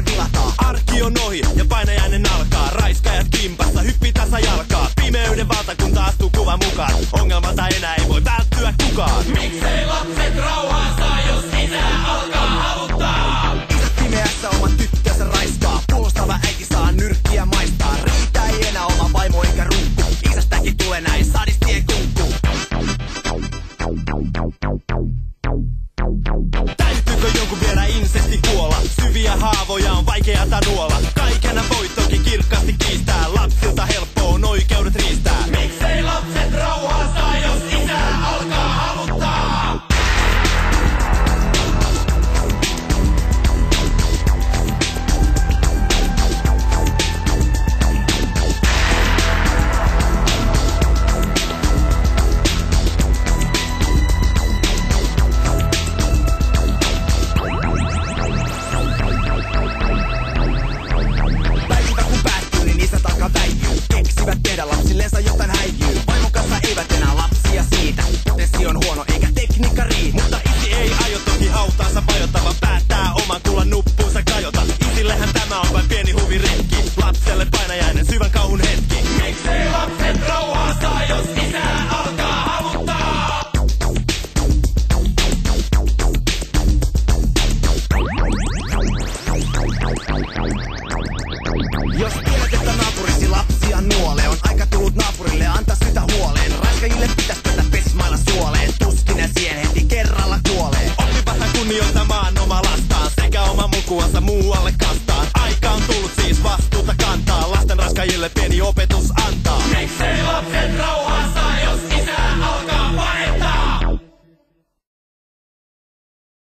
tilataan. Arki on ohi ja painajainen alkaa. Raiskaajat kimpassa, hyppii tasajalkaa. Pimeyden valtakunta astuu kuvan mukaan. Ongelmalta enää ei voi välttyä kukaan. Miksei lapset rauhaa saa, jos isä alkaa havuttaa? Isä pimeässä oman tyttönsä raiskaa. Puolustava äiti saa nyrkkiä maistaa. Riitä ei enää oma vaimo eikä runkku. Isästäkin tulee näin sadistien kunkku. Täytyykö jonkun viedä insesti kuolla? Syviä haavoja on vaikeata nuolla. Kaikena voi toki kirkkaasti kiistää. Lapsilta helppo on oikeudet riistää. Miksei lapset rauhaa saa, jos isä alkaa havuttaa? Keksivät tehdä lapsillensa jotain häijyy. Vaimon kanssa eivät enää lapsia siitä. Potenssi on huono eikä tekniikka riitä. Mutta isi ei aio toki hautaansa vajota, vaan päättää oman kullan nuppuunsa kajota. Isillehän tämä on vain pieni huviretki. Lapselle painajainen syvän kauhun hetki. Miksei lapset rauhaa saa, jos isä alkaa havuttaa? Jos tiedät, että naapurisi lapsia nuolee, on aika tullut naapurille antaa sitä huoleen. Raiskajille pitäis päätä pesismailla suoleen. Tuskin ja siihen heti kerralla kuolee. Oppipas hän kunnioittamaan oma lastaan sekä oma mukuansa muualle kastaan. Aika on tullut siis vastuuta kantaa. Lasten raskaajille pieni opetus